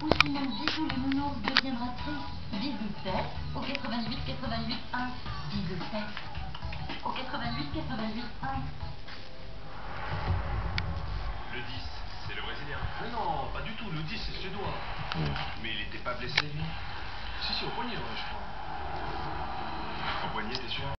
Ou sinon Bisou le nounours deviendra triste. Bisou 7 au 88 88 1. Bisou 7 au 88 88 1. Le 10, c'est le Brésilien. Mais non, pas du tout. Le 10, c'est le Suédois. Mais il était pas blessé, lui. Si, au poignet, ouais, je crois. Au poignet, t'es sûr?